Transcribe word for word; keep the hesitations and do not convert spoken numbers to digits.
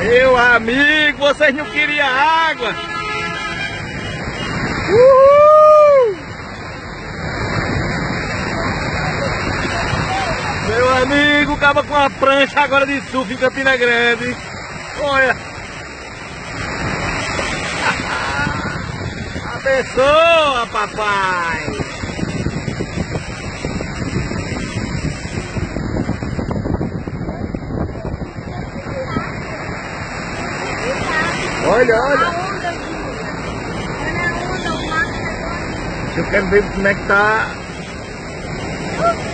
Meu amigo, vocês não queriam água? Uhul! Meu amigo, acaba com a prancha agora de surf em Campina Grande. Olha! Abençoa, papai! Olha, olha! Eu quero ver como é que tá.